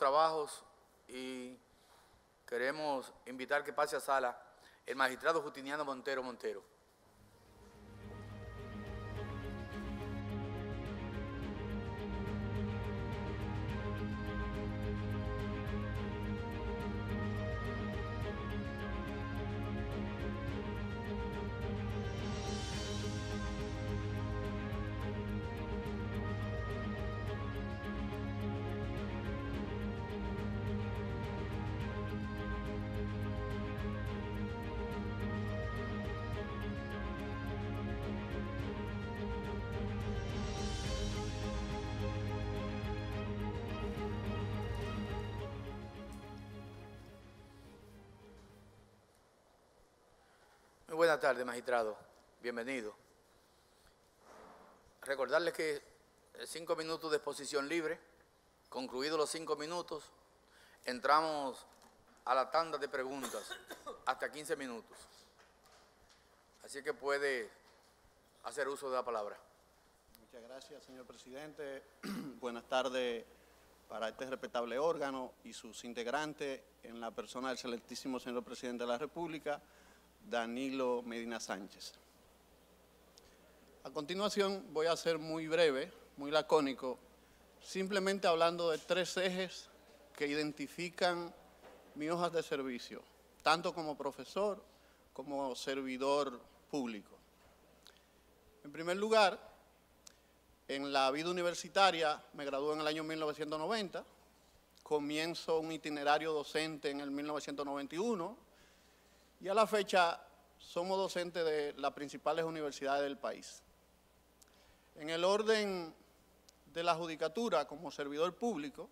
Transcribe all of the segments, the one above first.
trabajos y queremos invitar que pase a sala el magistrado Justiniano Montero Montero. Muy buenas tardes, magistrado. Bienvenido. Recordarles que 5 minutos de exposición libre. Concluidos los 5 minutos, entramos a la tanda de preguntas, hasta 15 minutos. Así que puede hacer uso de la palabra. Muchas gracias, señor presidente. Buenas tardes para este respetable órgano y sus integrantes, en la persona del excelentísimo señor presidente de la República, Danilo Medina Sánchez. A continuación voy a ser muy breve, muy lacónico, simplemente hablando de 3 ejes que identifican mis hojas de servicio, tanto como profesor como servidor público. En primer lugar, en la vida universitaria me gradué en el año 1990, comienzo un itinerario docente en el 1991, y a la fecha somos docentes de las principales universidades del país. En el orden de la judicatura como servidor público,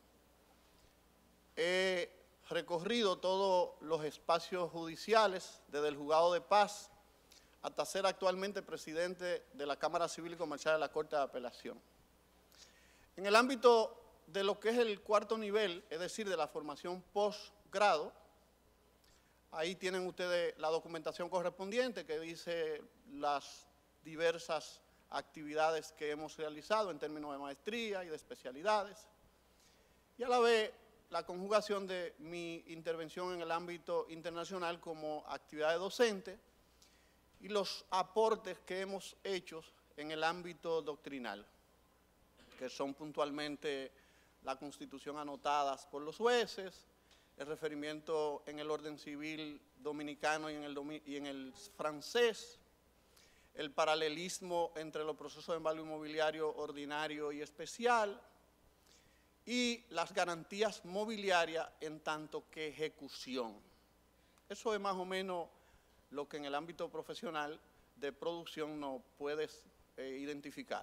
he recorrido todos los espacios judiciales, desde el juzgado de paz hasta ser actualmente presidente de la Cámara Civil y Comercial de la Corte de Apelación. En el ámbito de lo que es el 4º nivel, es decir, de la formación posgrado, ahí tienen ustedes la documentación correspondiente que dice las diversas actividades que hemos realizado en términos de maestría y de especialidades, y a la vez la conjugación de mi intervención en el ámbito internacional como actividad docente y los aportes que hemos hecho en el ámbito doctrinal, que son puntualmente la Constitución anotadas por los jueces, el referimiento en el orden civil dominicano y en el francés, el paralelismo entre los procesos de embargo inmobiliario ordinario y especial, y las garantías mobiliarias en tanto que ejecución. Eso es más o menos lo que en el ámbito profesional de producción no puedes identificar.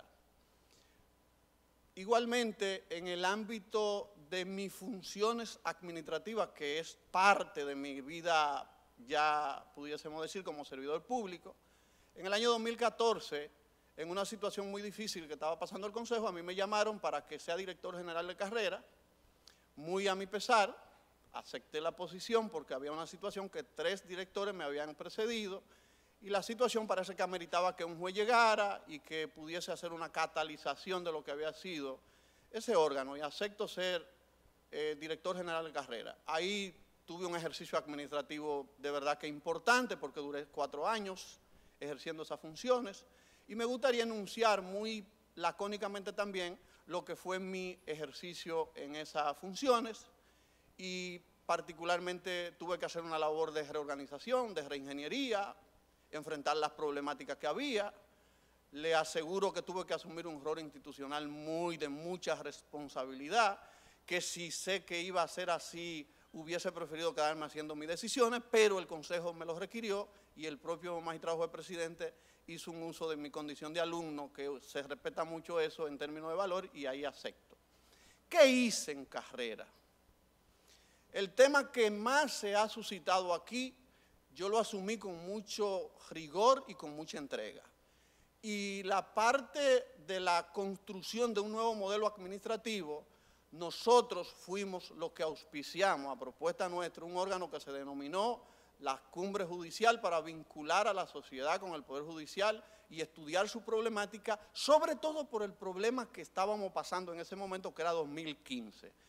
Igualmente, en el ámbito de mis funciones administrativas, que es parte de mi vida, ya pudiésemos decir, como servidor público, en el año 2014, en una situación muy difícil que estaba pasando el Consejo, a mí me llamaron para que sea director general de carrera. Muy a mi pesar, acepté la posición porque había una situación que 3 directores me habían precedido y la situación parece que ameritaba que un juez llegara y que pudiese hacer una catalización de lo que había sido ese órgano, y acepto ser director general de carrera. Ahí tuve un ejercicio administrativo de verdad que importante porque duré 4 años ejerciendo esas funciones, y me gustaría enunciar muy lacónicamente también lo que fue mi ejercicio en esas funciones, y particularmente tuve que hacer una labor de reorganización, de reingeniería, enfrentar las problemáticas que había. Le aseguro que tuve que asumir un rol institucional de mucha responsabilidad, que si sé que iba a ser así, hubiese preferido quedarme haciendo mis decisiones, pero el Consejo me lo requirió y el propio magistrado juez presidente hizo un uso de mi condición de alumno, que se respeta mucho eso en términos de valor, y ahí acepto. ¿Qué hice en carrera? El tema que más se ha suscitado aquí, yo lo asumí con mucho rigor y con mucha entrega. Y la parte de la construcción de un nuevo modelo administrativo, nosotros fuimos los que auspiciamos, a propuesta nuestra, un órgano que se denominó la Cumbre Judicial, para vincular a la sociedad con el Poder Judicial y estudiar su problemática, sobre todo por el problema que estábamos pasando en ese momento, que era 2015.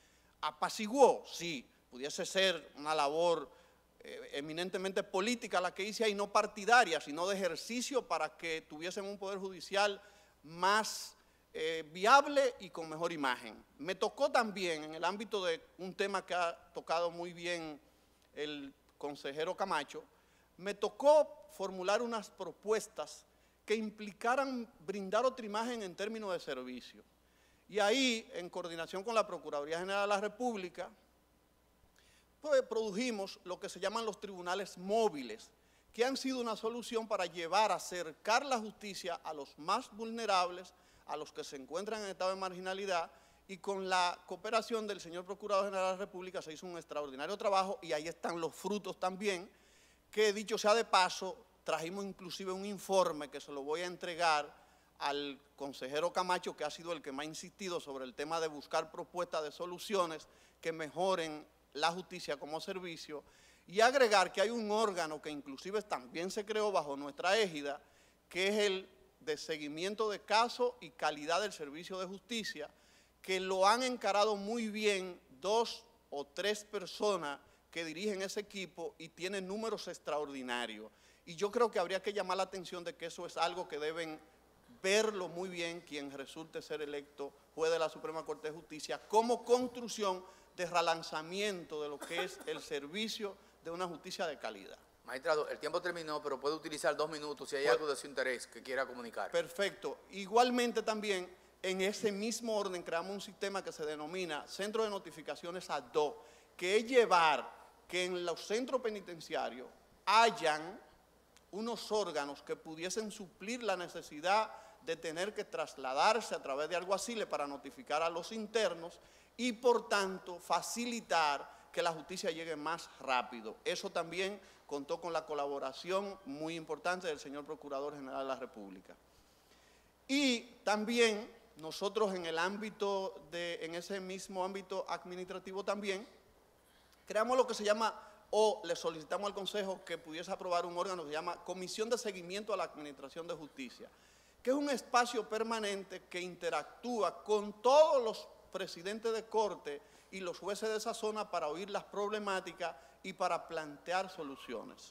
apaciguó, sí, pudiese ser una labor eminentemente política la que hice ahí, no partidaria, sino de ejercicio para que tuviesen un poder judicial más viable y con mejor imagen. Me tocó también en el ámbito de un tema que ha tocado muy bien el consejero Camacho, me tocó formular unas propuestas que implicaran brindar otra imagen en términos de servicio. Y ahí, en coordinación con la Procuraduría General de la República, pues produjimos lo que se llaman los tribunales móviles, que han sido una solución para llevar, acercar la justicia a los más vulnerables, a los que se encuentran en estado de marginalidad, y con la cooperación del señor Procurador General de la República se hizo un extraordinario trabajo, y ahí están los frutos también, que dicho sea de paso, trajimos inclusive un informe que se lo voy a entregar al consejero Camacho, que ha sido el que me ha insistido sobre el tema de buscar propuestas de soluciones que mejoren la justicia como servicio, y agregar que hay un órgano que inclusive también se creó bajo nuestra égida, que es el de seguimiento de casos y calidad del servicio de justicia, que lo han encarado muy bien 2 o 3 personas que dirigen ese equipo y tienen números extraordinarios. Y yo creo que habría que llamar la atención de que eso es algo que deben verlo muy bien quien resulte ser electo juez de la Suprema Corte de Justicia, como construcción de relanzamiento de lo que es el servicio de una justicia de calidad. Magistrado, el tiempo terminó, pero puede utilizar 2 minutos si hay algo de su interés que quiera comunicar. Perfecto. Igualmente también, en ese mismo orden, creamos un sistema que se denomina Centro de Notificaciones ad hoc, que es llevar que en los centros penitenciarios hayan unos órganos que pudiesen suplir la necesidad de tener que trasladarse a través de alguaciles para notificar a los internos y, por tanto, facilitar que la justicia llegue más rápido. Eso también contó con la colaboración muy importante del señor Procurador General de la República. Y también nosotros en ese mismo ámbito administrativo también, creamos lo que se llama, o le solicitamos al Consejo que pudiese aprobar un órgano que se llama Comisión de Seguimiento a la Administración de Justicia, que es un espacio permanente que interactúa con todos los presidentes de corte y los jueces de esa zona para oír las problemáticas y para plantear soluciones.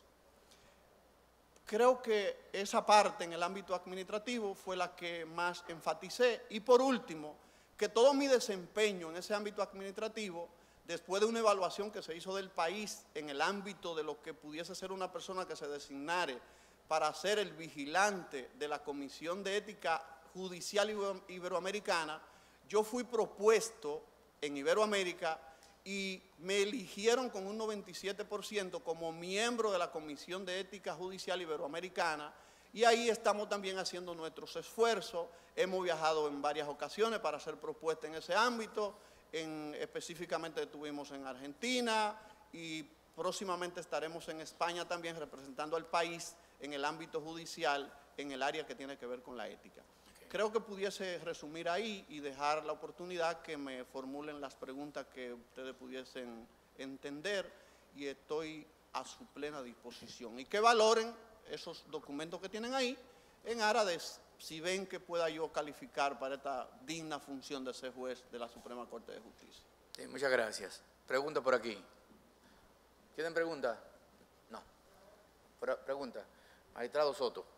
Creo que esa parte en el ámbito administrativo fue la que más enfaticé. Y por último, que todo mi desempeño en ese ámbito administrativo, después de una evaluación que se hizo del país en el ámbito de lo que pudiese ser una persona que se designare para ser el vigilante de la Comisión de Ética Judicial Iberoamericana, yo fui propuesto en Iberoamérica y me eligieron con un 97% como miembro de la Comisión de Ética Judicial Iberoamericana, y ahí estamos también haciendo nuestros esfuerzos. Hemos viajado en varias ocasiones para hacer propuestas en ese ámbito, específicamente estuvimos en Argentina y próximamente estaremos en España también representando al país en el ámbito judicial, en el área que tiene que ver con la ética. Creo que pudiese resumir ahí y dejar la oportunidad que me formulen las preguntas que ustedes pudiesen entender, y estoy a su plena disposición. Y que valoren esos documentos que tienen ahí en aras de si ven que pueda yo calificar para esta digna función de ser juez de la Suprema Corte de Justicia. Sí, muchas gracias. Pregunta por aquí. ¿Tienen pregunta? No. Pregunta. Magistrado Soto.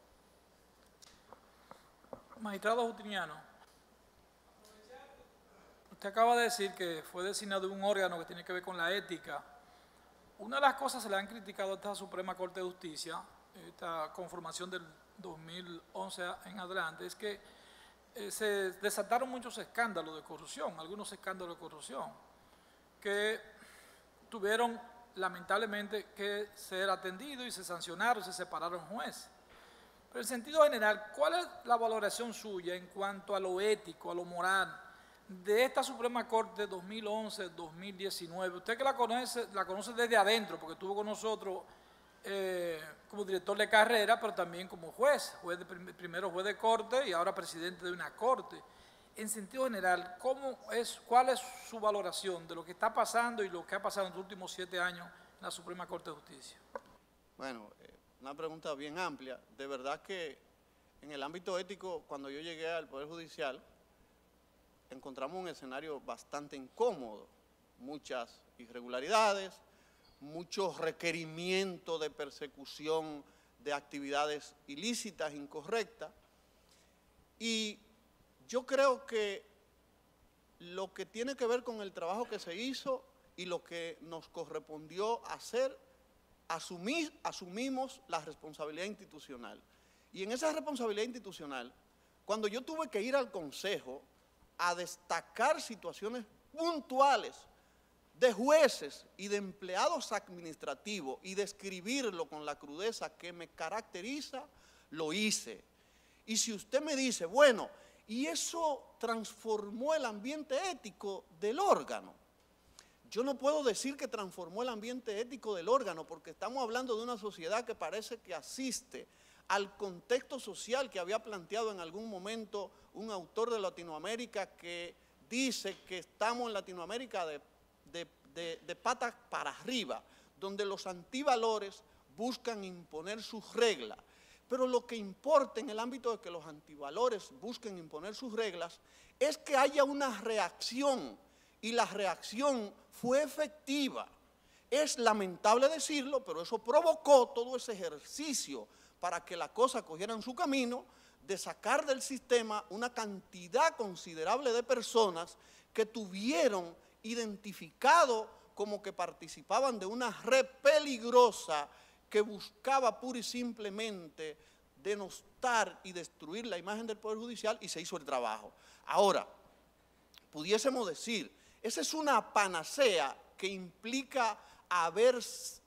Magistrado Justiniano, usted acaba de decir que fue designado un órgano que tiene que ver con la ética. Una de las cosas que se le han criticado a esta Suprema Corte de Justicia, esta conformación del 2011 en adelante, es que se desataron muchos escándalos de corrupción, algunos escándalos de corrupción, que tuvieron lamentablemente que ser atendidos y se sancionaron, se separaron jueces. Pero en sentido general, ¿cuál es la valoración suya en cuanto a lo ético, a lo moral, de esta Suprema Corte 2011-2019? Usted que la conoce desde adentro, porque estuvo con nosotros como director de carrera, pero también como juez primero juez de corte y ahora presidente de una corte. En sentido general, ¿cuál es su valoración de lo que está pasando y lo que ha pasado en los últimos 7 años en la Suprema Corte de Justicia? Bueno, una pregunta bien amplia. De verdad que en el ámbito ético, cuando yo llegué al Poder Judicial, encontramos un escenario bastante incómodo, muchas irregularidades, muchos requerimientos de persecución de actividades ilícitas, incorrectas. Y yo creo que lo que tiene que ver con el trabajo que se hizo y lo que nos correspondió hacer, asumimos la responsabilidad institucional. Y en esa responsabilidad institucional, cuando yo tuve que ir al Consejo a destacar situaciones puntuales de jueces y de empleados administrativos y describirlo con la crudeza que me caracteriza, lo hice. Y si usted me dice, bueno, y eso transformó el ambiente ético del órgano, yo no puedo decir que transformó el ambiente ético del órgano, porque estamos hablando de una sociedad que parece que asiste al contexto social que había planteado en algún momento un autor de Latinoamérica, que dice que estamos en Latinoamérica de patas para arriba, donde los antivalores buscan imponer sus reglas. Pero lo que importa en el ámbito de que los antivalores busquen imponer sus reglas es que haya una reacción, y la reacción fue efectiva. Es lamentable decirlo, pero eso provocó todo ese ejercicio para que la cosa cogiera en su camino, de sacar del sistema una cantidad considerable de personas que tuvieron identificado como que participaban de una red peligrosa que buscaba pura y simplemente denostar y destruir la imagen del Poder Judicial, y se hizo el trabajo. Ahora, pudiésemos decir, esa es una panacea que implica haber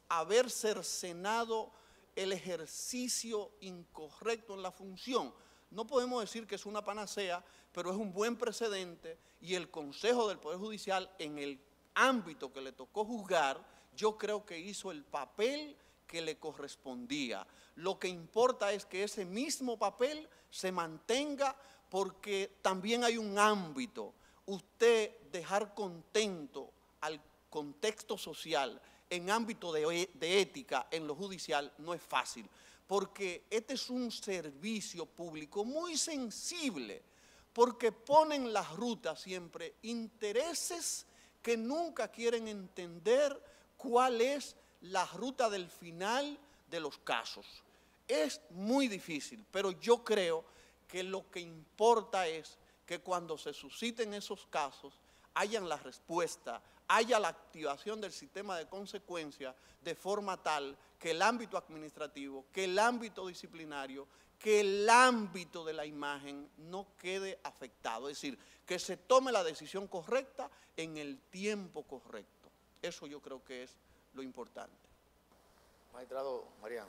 cercenado el ejercicio incorrecto en la función. No podemos decir que es una panacea, pero es un buen precedente, y el Consejo del Poder Judicial, en el ámbito que le tocó juzgar, yo creo que hizo el papel que le correspondía. Lo que importa es que ese mismo papel se mantenga, porque también hay un ámbito. Usted dejar contento al contexto social en ámbito de ética en lo judicial no es fácil, porque este es un servicio público muy sensible, porque ponen en la ruta siempre intereses que nunca quieren entender cuál es la ruta del final de los casos. Es muy difícil, pero yo creo que lo que importa es que cuando se susciten esos casos, hayan la respuesta, haya la activación del sistema de consecuencia, de forma tal que el ámbito administrativo, que el ámbito disciplinario, que el ámbito de la imagen no quede afectado. Es decir, que se tome la decisión correcta en el tiempo correcto. Eso yo creo que es lo importante. Magistrado Mariano.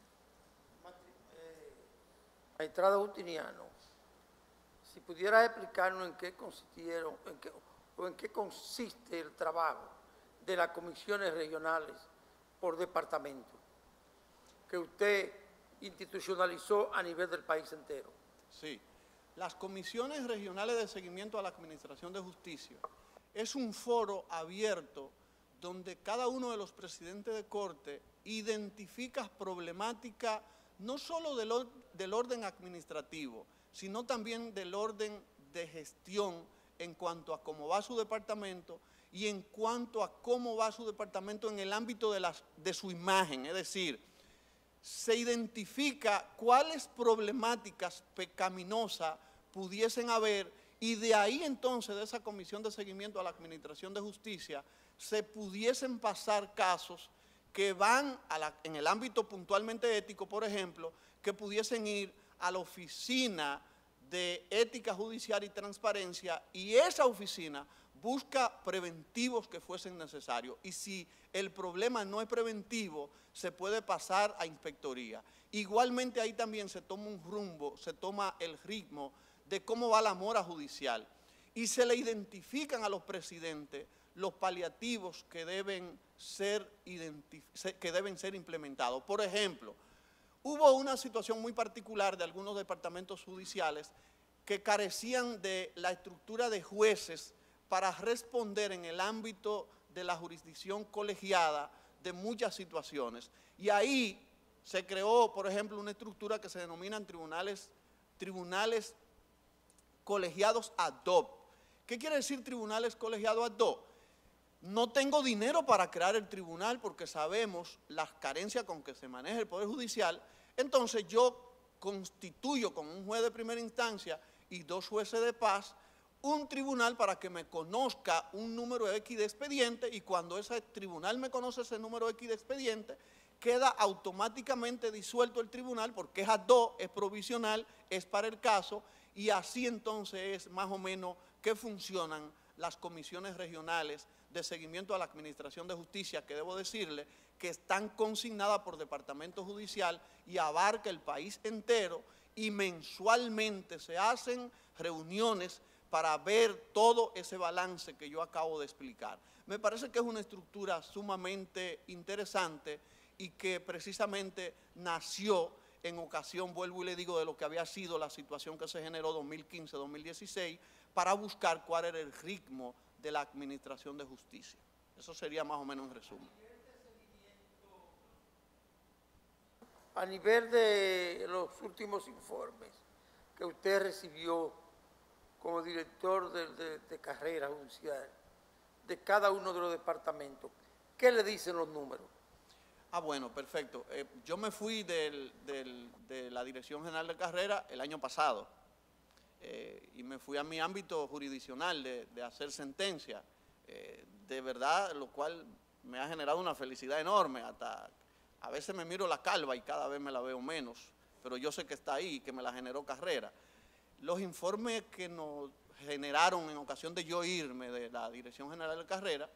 Magistrado Justiniano, si pudiera explicarnos en qué consistieron, en qué consiste el trabajo de las comisiones regionales por departamento que usted institucionalizó a nivel del país entero. Sí, las comisiones regionales de seguimiento a la administración de justicia es un foro abierto donde cada uno de los presidentes de corte identifica problemáticas no solo del orden administrativo, sino también del orden de gestión en cuanto a cómo va su departamento y en cuanto a cómo va su departamento en el ámbito de su imagen. Es decir, se identifica cuáles problemáticas pecaminosas pudiesen haber, y de ahí entonces, de esa comisión de seguimiento a la administración de justicia, se pudiesen pasar casos que van en el ámbito puntualmente ético, por ejemplo, que pudiesen ir a la oficina de ética judicial y transparencia, y esa oficina busca preventivos que fuesen necesarios, y si el problema no es preventivo, se puede pasar a inspectoría. Igualmente ahí también se toma un rumbo, se toma el ritmo de cómo va la mora judicial, y se le identifican a los presidentes los paliativos que deben ser implementados. Por ejemplo, hubo una situación muy particular de algunos departamentos judiciales que carecían de la estructura de jueces para responder en el ámbito de la jurisdicción colegiada de muchas situaciones. Y ahí se creó, por ejemplo, una estructura que se denominan tribunales colegiados ad hoc. ¿Qué quiere decir tribunales colegiados ad hoc? No tengo dinero para crear el tribunal porque sabemos las carencias con que se maneja el Poder Judicial. Entonces yo constituyo con un juez de primera instancia y 2 jueces de paz un tribunal para que me conozca un número X de expediente, y cuando ese tribunal me conoce ese número X de expediente, queda automáticamente disuelto el tribunal porque es ad hoc, es provisional, es para el caso, y así entonces es más o menos que funcionan las comisiones regionales de seguimiento a la administración de justicia, que debo decirle que están consignadas por departamento judicial y abarca el país entero, y mensualmente se hacen reuniones para ver todo ese balance que yo acabo de explicar. Me parece que es una estructura sumamente interesante y que precisamente nació en ocasión, vuelvo y le digo, de lo que había sido la situación que se generó 2015-2016, para buscar cuál era el ritmo de la administración de justicia. Eso sería más o menos un resumen. A nivel de los últimos informes que usted recibió como director de carrera judicial de cada uno de los departamentos, ¿qué le dicen los números? Ah, bueno, perfecto. Yo me fui de la Dirección General de Carrera el año pasado y me fui a mi ámbito jurisdiccional de hacer sentencia. De verdad, lo cual me ha generado una felicidad enorme. Hasta a veces me miro la calva y cada vez me la veo menos, pero yo sé que está ahí y que me la generó Carrera. Los informes que nos generaron en ocasión de yo irme de la Dirección General de Carrera,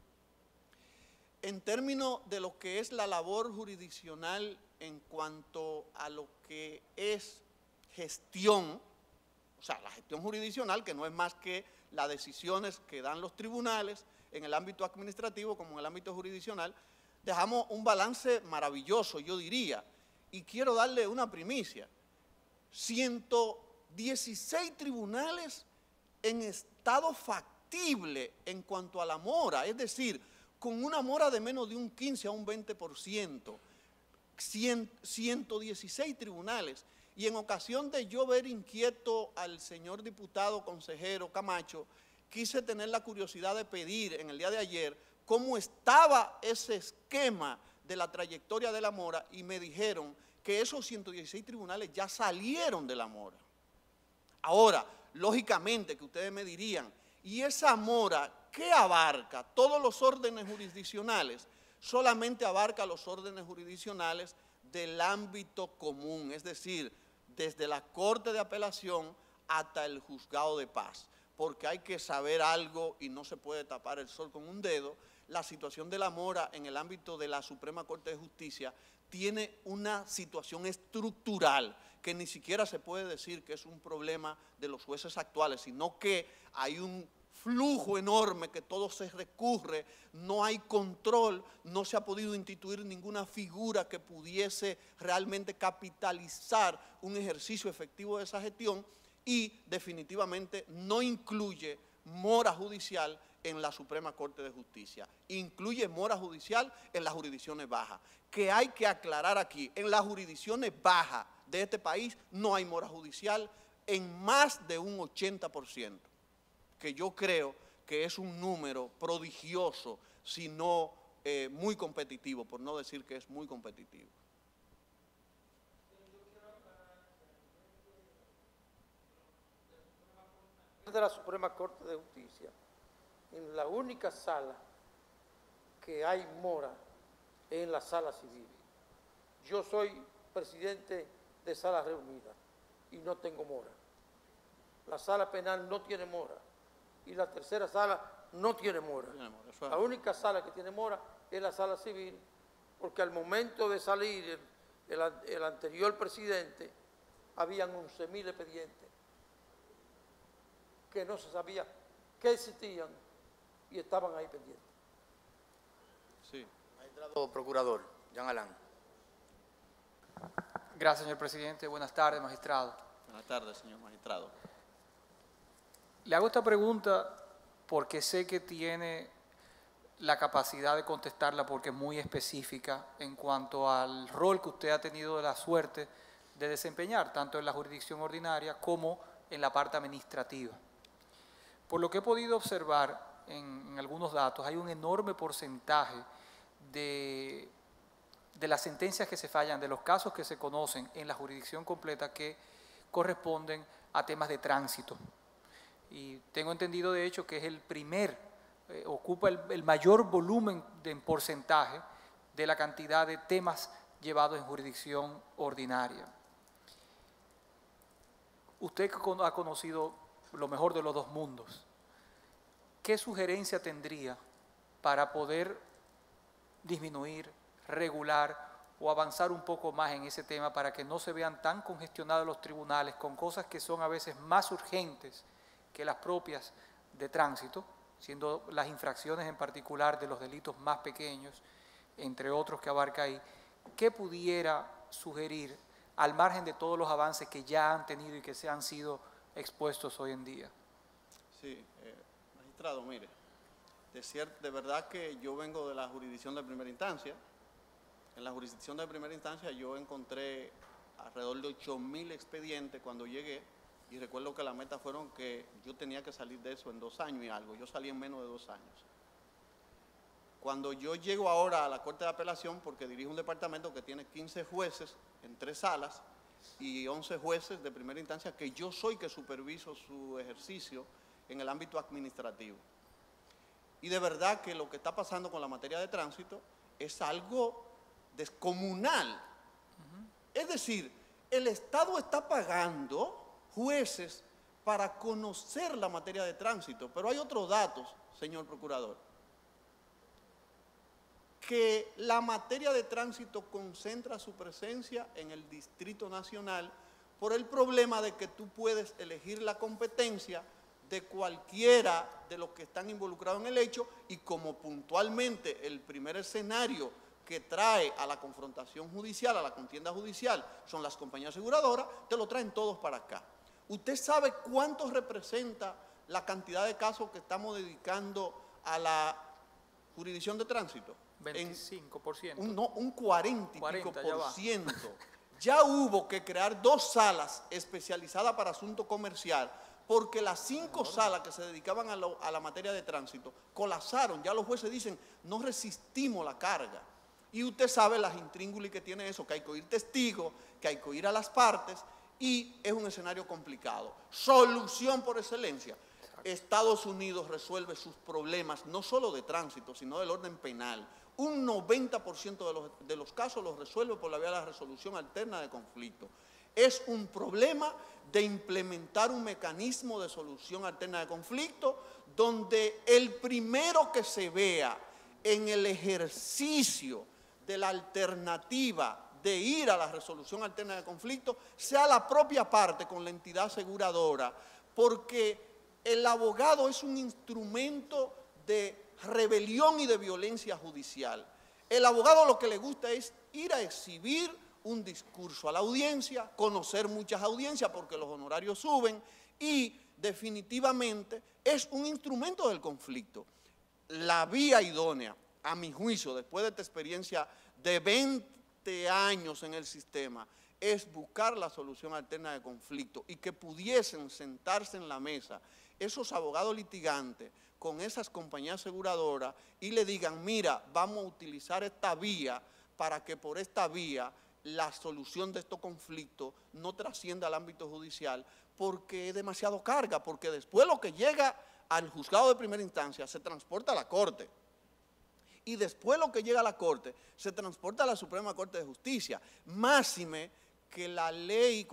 en términos de lo que es la labor jurisdiccional en cuanto a lo que es gestión, o sea, la gestión jurisdiccional, que no es más que las decisiones que dan los tribunales en el ámbito administrativo como en el ámbito jurisdiccional, dejamos un balance maravilloso, yo diría, y quiero darle una primicia. 116 tribunales en estado factible en cuanto a la mora, es decir, con una mora de menos de un 15 a un 20%, 116 tribunales. Y en ocasión de yo ver inquieto al señor diputado consejero Camacho, quise tener la curiosidad de pedir en el día de ayer cómo estaba ese esquema de la trayectoria de la mora, y me dijeron que esos 116 tribunales ya salieron de la mora. Ahora, lógicamente que ustedes me dirían, ¿y esa mora qué abarca? Todos los órdenes jurisdiccionales. Solamente abarca los órdenes jurisdiccionales del ámbito común, es decir, desde la Corte de Apelación hasta el Juzgado de Paz, porque hay que saber algo y no se puede tapar el sol con un dedo. La situación de la mora en el ámbito de la Suprema Corte de Justicia tiene una situación estructural que ni siquiera se puede decir que es un problema de los jueces actuales, sino que hay un flujo enorme que todo se recurre, no hay control, no se ha podido instituir ninguna figura que pudiese realmente capitalizar un ejercicio efectivo de esa gestión, y definitivamente no incluye mora judicial en la Suprema Corte de Justicia, incluye mora judicial en las jurisdicciones bajas, que hay que aclarar aquí, en las jurisdicciones bajas de este país no hay mora judicial en más de un 80%. Que yo creo que es un número prodigioso, si no muy competitivo, por no decir que es muy competitivo. De la Suprema Corte de Justicia, en la única sala que hay mora es en la sala civil. Yo soy presidente de sala reunida y no tengo mora. La sala penal no tiene mora. Y la tercera sala no tiene mora. La única sala que tiene mora es la sala civil, porque al momento de salir el anterior presidente, habían 11.000 expedientes que no se sabía que existían y estaban ahí pendientes. Sí. Magistrado procurador, Jean Alain. Gracias, señor presidente. Buenas tardes, magistrado. Buenas tardes, señor magistrado. Le hago esta pregunta porque sé que tiene la capacidad de contestarla, porque es muy específica en cuanto al rol que usted ha tenido la suerte de desempeñar, tanto en la jurisdicción ordinaria como en la parte administrativa. Por lo que he podido observar, en algunos datos, hay un enorme porcentaje de las sentencias que se fallan, de los casos que se conocen en la jurisdicción completa que corresponden a temas de tránsito. Y tengo entendido, de hecho, que es el primer, ocupa el mayor volumen en porcentaje de la cantidad de temas llevados en jurisdicción ordinaria. Usted ha conocido lo mejor de los dos mundos. ¿Qué sugerencia tendría para poder disminuir, regular o avanzar un poco más en ese tema para que no se vean tan congestionados los tribunales con cosas que son a veces más urgentes que las propias de tránsito, siendo las infracciones en particular de los delitos más pequeños, entre otros que abarca ahí? ¿Qué pudiera sugerir al margen de todos los avances que ya han tenido y que se han sido expuestos hoy en día? Sí, magistrado, mire, de verdad que yo vengo de la jurisdicción de primera instancia. En la jurisdicción de primera instancia yo encontré alrededor de 8.000 expedientes cuando llegué, y recuerdo que la meta fueron que yo tenía que salir de eso en 2 años y algo. Yo salí en menos de 2 años. Cuando yo llego ahora a la Corte de Apelación, porque dirijo un departamento que tiene 15 jueces en 3 salas y 11 jueces de primera instancia, que yo soy que superviso su ejercicio en el ámbito administrativo. Y de verdad que lo que está pasando con la materia de tránsito es algo descomunal. Es decir, el Estado está pagando jueces para conocer la materia de tránsito, pero hay otros datos, señor procurador, que la materia de tránsito concentra su presencia en el Distrito Nacional por el problema de que tú puedes elegir la competencia de cualquiera de los que están involucrados en el hecho, y como puntualmente el primer escenario que trae a la confrontación judicial, a la contienda judicial, son las compañías aseguradoras, te lo traen todos para acá. ¿Usted sabe cuánto representa la cantidad de casos que estamos dedicando a la jurisdicción de tránsito? 25%. Un 40 y pico por ciento. Ya Ya hubo que crear 2 salas especializadas para asunto comercial, porque las 5 salas que se dedicaban a la materia de tránsito colapsaron. Ya los jueces dicen, no resistimos la carga. Y usted sabe las intríngulis que tiene eso, que hay que oír testigos, que hay que oír a las partes, y es un escenario complicado. Solución por excelencia. Estados Unidos resuelve sus problemas, no solo de tránsito, sino del orden penal. Un 90% de los casos los resuelve por la vía de la resolución alterna de conflicto. Es un problema de implementar un mecanismo de solución alterna de conflicto donde el primero que se vea en el ejercicio de la alternativa de ir a la resolución alterna de conflicto sea la propia parte con la entidad aseguradora, porque el abogado es un instrumento de rebelión y de violencia judicial. El abogado lo que le gusta es ir a exhibir un discurso a la audiencia, conocer muchas audiencias porque los honorarios suben, y definitivamente es un instrumento del conflicto. La vía idónea, a mi juicio, después de esta experiencia de 20 años en el sistema, es buscar la solución alterna de conflicto, y que pudiesen sentarse en la mesa esos abogados litigantes con esas compañías aseguradoras y le digan, mira, vamos a utilizar esta vía para que por esta vía la solución de estos conflictos no trascienda al ámbito judicial, porque es demasiado carga, porque después lo que llega al juzgado de primera instancia se transporta a la Corte, y después lo que llega a la Corte se transporta a la Suprema Corte de Justicia. Máxime que la ley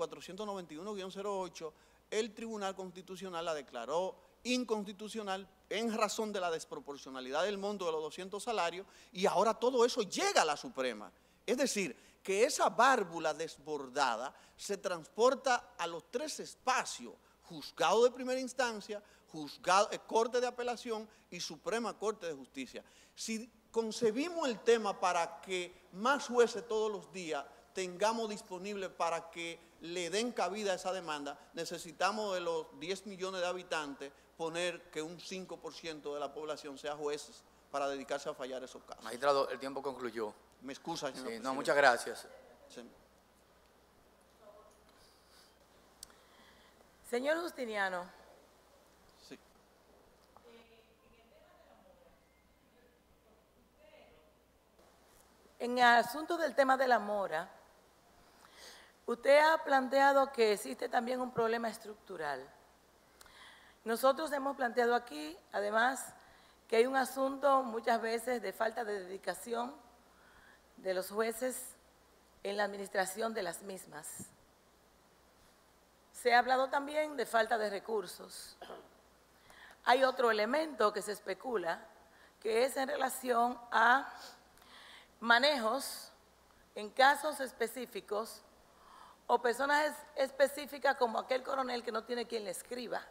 491-08, el Tribunal Constitucional la declaró inconstitucional en razón de la desproporcionalidad del monto de los 200 salarios, y ahora todo eso llega a la Suprema. Es decir, que esa válvula desbordada se transporta a los 3 espacios: juzgado de primera instancia, Corte de Apelación y Suprema Corte de Justicia. Si concebimos el tema para que más jueces todos los días tengamos disponible para que le den cabida a esa demanda, necesitamos de los 10 millones de habitantes poner que un 5% de la población sea jueces para dedicarse a fallar esos casos. Magistrado, el tiempo concluyó. Me excusa, señor presidente. No, muchas gracias. Sí. Señor Justiniano. Sí. En el tema En el asunto del tema de la mora, usted ha planteado que existe también un problema estructural. Nosotros hemos planteado aquí, además, que hay un asunto muchas veces de falta de dedicación de los jueces en la administración de las mismas. Se ha hablado también de falta de recursos. Hay otro elemento que se especula, que es en relación a manejos en casos específicos o personas específicas como aquel coronel que no tiene quien le escriba.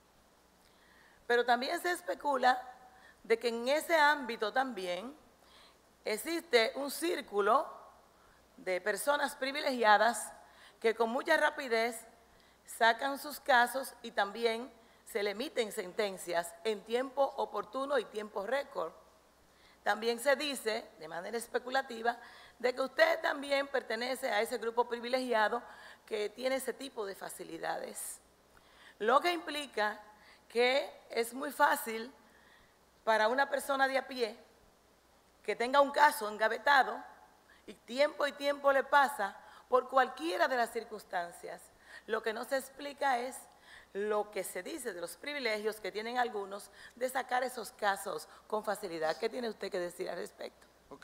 Pero también se especula de que en ese ámbito también existe un círculo de personas privilegiadas que con mucha rapidez sacan sus casos y también se le emiten sentencias en tiempo oportuno y tiempo récord. También se dice, de manera especulativa, de que usted también pertenece a ese grupo privilegiado que tiene ese tipo de facilidades. Lo que implica que es muy fácil para una persona de a pie que tenga un caso engavetado y tiempo le pasa por cualquiera de las circunstancias. Lo que no se explica es lo que se dice de los privilegios que tienen algunos de sacar esos casos con facilidad. ¿Qué tiene usted que decir al respecto? Ok.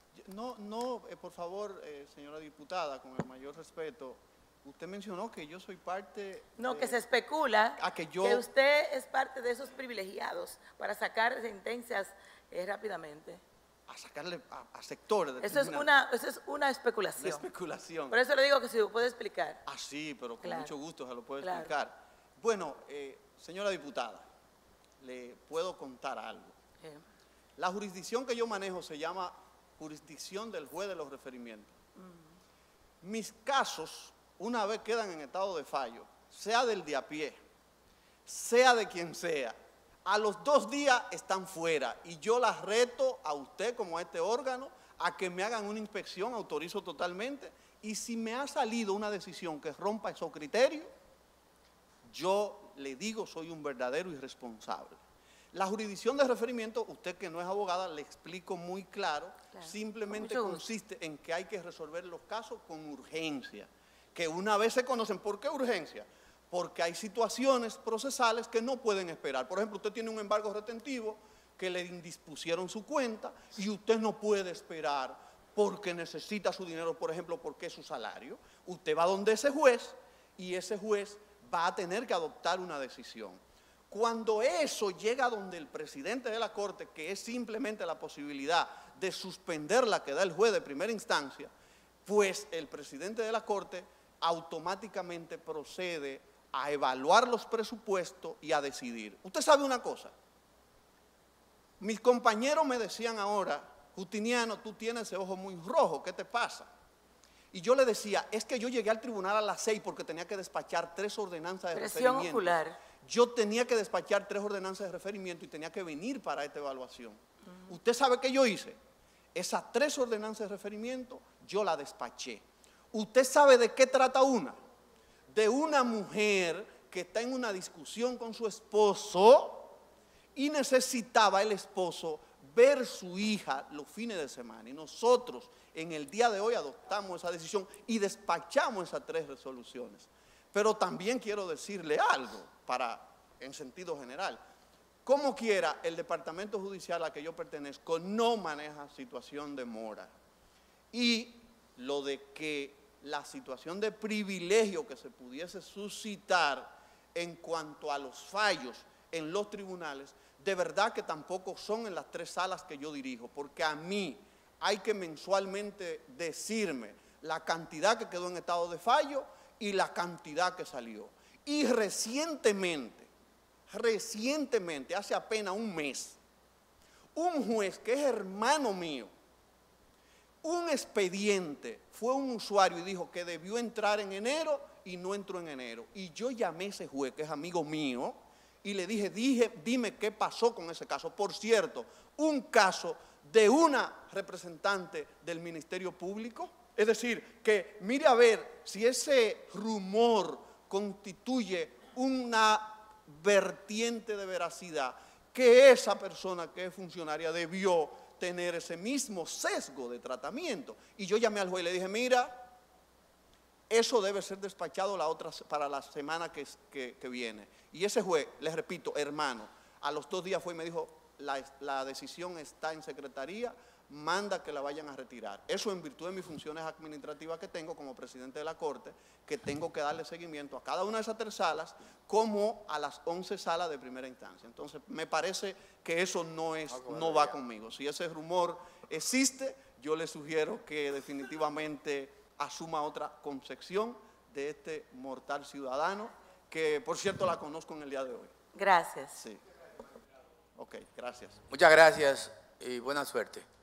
Por favor, señora diputada, con el mayor respeto, usted mencionó que yo soy parte... No, que se especula que usted es parte de esos privilegiados para sacar sentencias rápidamente. A sacarle a sectores del Eso es una especulación. Una especulación. Por eso le digo que si lo puede explicar. Ah, sí, pero con mucho gusto se lo puedo Claro. explicar. Bueno, señora diputada, le puedo contar algo. La jurisdicción que yo manejo se llama jurisdicción del juez de los referimientos. Mis casos, una vez quedan en estado de fallo, sea del de a pie, sea de quien sea, a los 2 días están fuera y yo las reto a usted como a este órgano a que me hagan una inspección, autorizo totalmente, y si me ha salido una decisión que rompa esos criterios, yo le digo soy un verdadero irresponsable. La jurisdicción de referimiento, usted que no es abogada, le explico muy claro, simplemente consiste en que hay que resolver los casos con urgencia, que una vez se conocen. ¿Por qué urgencia? Porque hay situaciones procesales que no pueden esperar. Por ejemplo, usted tiene un embargo retentivo que le indispusieron su cuenta y usted no puede esperar porque necesita su dinero, por ejemplo, porque es su salario. Usted va donde ese juez y ese juez va a tener que adoptar una decisión. Cuando eso llega donde el presidente de la Corte, que es simplemente la posibilidad de suspender la que da el juez de primera instancia, pues el presidente de la Corte automáticamente procede a evaluar los presupuestos y a decidir. Usted sabe una cosa, mis compañeros me decían ahora, Justiniano, tú tienes ese ojo muy rojo, ¿qué te pasa? Y yo le decía, es que yo llegué al tribunal a las 6 porque tenía que despachar 3 ordenanzas de referimiento. Ocular. Yo tenía que despachar 3 ordenanzas de referimiento y tenía que venir para esta evaluación. ¿Usted sabe qué yo hice? Esas 3 ordenanzas de referimiento yo las despaché. ¿Usted sabe de qué trata una? De una mujer que está en una discusión con su esposo y necesitaba el esposo ver su hija los fines de semana. Y nosotros en el día de hoy adoptamos esa decisión y despachamos esas 3 resoluciones. Pero también quiero decirle algo en sentido general. Como quiera, el departamento judicial al que yo pertenezco no maneja situación de mora. Y lo de que la situación de privilegio que se pudiese suscitar en cuanto a los fallos en los tribunales, de verdad que tampoco son en las 3 salas que yo dirijo, porque a mí hay que mensualmente decirme la cantidad que quedó en estado de fallo y la cantidad que salió. Y recientemente, hace apenas un mes, un juez que es hermano mío, un expediente, fue un usuario y dijo que debió entrar en enero y no entró en enero. Y yo llamé a ese juez, que es amigo mío, y le dije, dime qué pasó con ese caso. Por cierto, un caso de una representante del Ministerio Público. Es decir, que mire a ver si ese rumor constituye una vertiente de veracidad, que esa persona que es funcionaria debió tener ese mismo sesgo de tratamiento. Y yo llamé al juez y le dije, mira, eso debe ser despachado para la semana que viene. Y ese juez, les repito, hermano, a los 2 días fue y me dijo, la decisión está en secretaría, manda que la vayan a retirar. Eso en virtud de mis funciones administrativas que tengo como presidente de la Corte, que tengo que darle seguimiento a cada una de esas 3 salas, como a las 11 salas de primera instancia. Entonces, me parece que eso no va conmigo. Si ese rumor existe, yo le sugiero que definitivamente asuma otra concepción de este mortal ciudadano, que por cierto la conozco en el día de hoy. Gracias. Sí. Ok, gracias. Muchas gracias y buena suerte.